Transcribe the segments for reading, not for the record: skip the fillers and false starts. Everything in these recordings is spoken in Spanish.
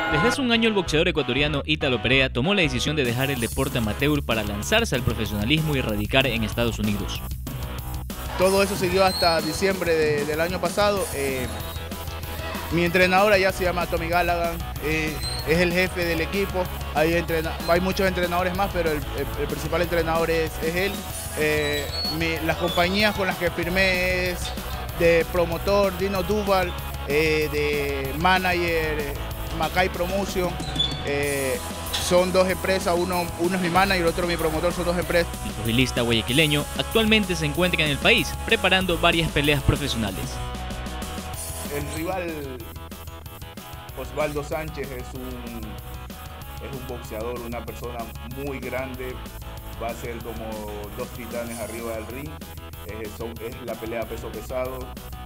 Desde hace un año el boxeador ecuatoriano Ítalo Perea tomó la decisión de dejar el deporte amateur para lanzarse al profesionalismo y radicar en Estados Unidos. Todo eso siguió hasta diciembre del año pasado. Mi entrenador allá se llama Tommy Gallagher, es el jefe del equipo. Hay muchos entrenadores más, pero el principal entrenador es él. Las compañías con las que firmé es de promotor Dino Duval, de manager Macay Promotion. Son dos empresas, uno es mi manager y otro mi promotor, son dos empresas. El pugilista guayaquileño actualmente se encuentra en el país preparando varias peleas profesionales. El rival Osvaldo Sánchez es un boxeador, una persona muy grande, va a ser como dos titanes arriba del ring, es la pelea peso pesado,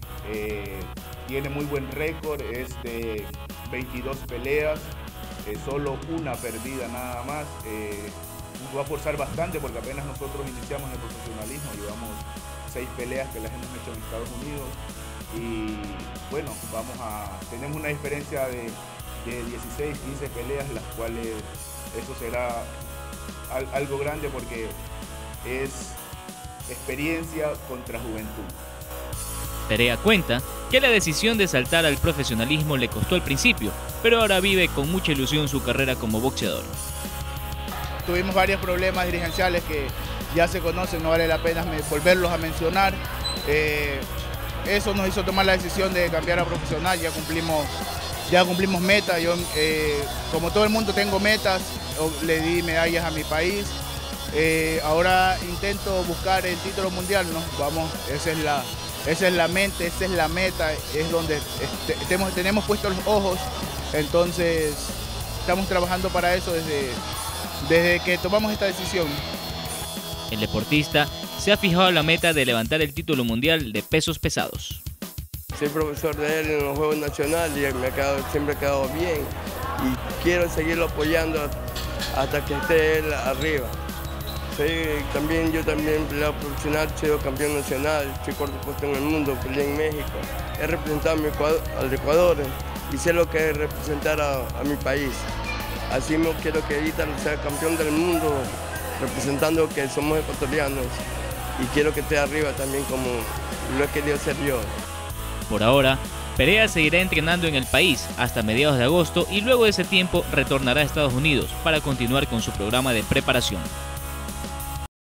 tiene muy buen récord, es de 22 peleas, solo una perdida nada más. Va a forzar bastante porque apenas nosotros iniciamos el profesionalismo, llevamos 6 peleas que las hemos hecho en Estados Unidos y bueno, tenemos una diferencia de 16, 15 peleas, las cuales eso será algo grande porque es experiencia contra juventud. Perea cuenta que la decisión de saltar al profesionalismo le costó al principio, pero ahora vive con mucha ilusión su carrera como boxeador. Tuvimos varios problemas dirigenciales que ya se conocen, no vale la pena volverlos a mencionar. Eso nos hizo tomar la decisión de cambiar a profesional, ya cumplimos metas. Yo, como todo el mundo, tengo metas, le di medallas a mi país. Ahora intento buscar el título mundial, ¿no? Esa es la mente, esa es la meta, es donde tenemos puestos los ojos, entonces estamos trabajando para eso desde que tomamos esta decisión. El deportista se ha fijado la meta de levantar el título mundial de pesos pesados. Soy profesor de él en los Juegos Nacionales y siempre ha quedado bien y quiero seguirlo apoyando hasta que esté él arriba. Yo también peleado profesional, he sido campeón nacional, soy cuarto puesto en el mundo, peleé en México. He representado al Ecuador y sé lo que es representar a mi país. Así me quiero que Ítalo sea campeón del mundo, representando que somos ecuatorianos y quiero que esté arriba también como lo he querido ser yo. Por ahora, Perea seguirá entrenando en el país hasta mediados de agosto y luego de ese tiempo retornará a Estados Unidos para continuar con su programa de preparación.